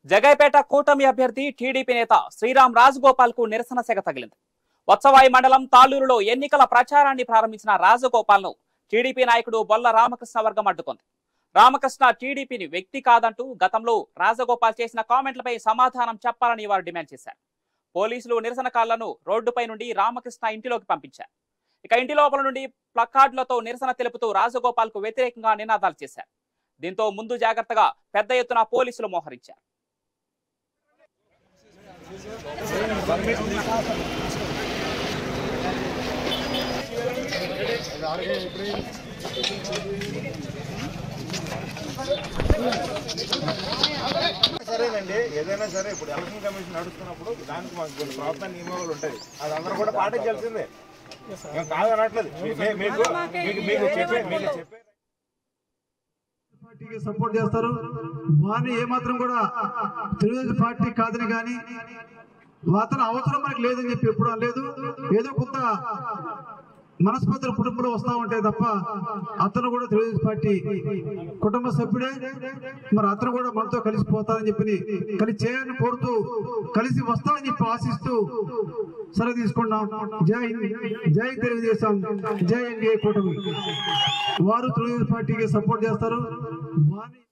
జగైపేట కూటమి అభ్యర్థి టీడీపీ నేత శ్రీరామ్ రాజగోపాల్ కు నిరసన సెగ తగిలింది. వత్సవాయి మండలం తాలూరులో ఎన్నికల ప్రచారాన్ని ప్రారంభించిన రాజగోపాల్ ను టీడీపీ నాయకుడు బొల్ల రామకృష్ణ వర్గం అడ్డుకుంది. రామకృష్ణ టీడీపీని వ్యక్తి కాదంటూ గతంలో రాజగోపాల్ చేసిన కామెంట్లపై సమాధానం చెప్పాలని వారు డిమాండ్ చేశారు. పోలీసులు నిరసనకారులను రోడ్డుపై నుండి రామకృష్ణ ఇంటిలోకి పంపించారు. ఇక ఇంటి లోపల నుండి ప్లకార్డులతో నిరసన తెలుపుతూ రాజగోపాల్ కు వ్యతిరేకంగా నినాదాలు చేశారు. దీంతో ముందు జాగ్రత్తగా పెద్ద ఎత్తున పోలీసులు మోహరించారు. సరేనండి, ఏదైనా సరే ఇప్పుడు ఎలక్షన్ కమిషన్ నడుస్తున్నప్పుడు దానికి మాకు కొన్ని ప్రభుత్వ నియమాలు ఉంటాయి, అది అందరూ కూడా పాటించాల్సిందే. మేము కాదనట్లేదు, పార్టీకి సపోర్ట్ చేస్తారు. వారిని ఏమాత్రం కూడా తెలుగుదేశం పార్టీ కాదని కానీ అతను అవసరం మనకి లేదని చెప్పి ఎప్పుడు అనలేదు. ఏదో కొంత మనస్పర్ధలు కుటుంబంలో వస్తూ ఉంటాయి తప్ప అతను కూడా తెలుగుదేశం పార్టీ కుటుంబ సభ్యుడే. మరి అతను కూడా మనతో కలిసిపోతారని చెప్పి కలిసి చేయాలని కోరుతూ కలిసి వస్తారని చెప్పి ఆశిస్తూ సెలవు తీసుకున్నాం. జై తెలుగుదేశం, జై ఎన్డీఏ కూటమి. వారు తెలుగుదేశం పార్టీకి సపోర్ట్ చేస్తారు.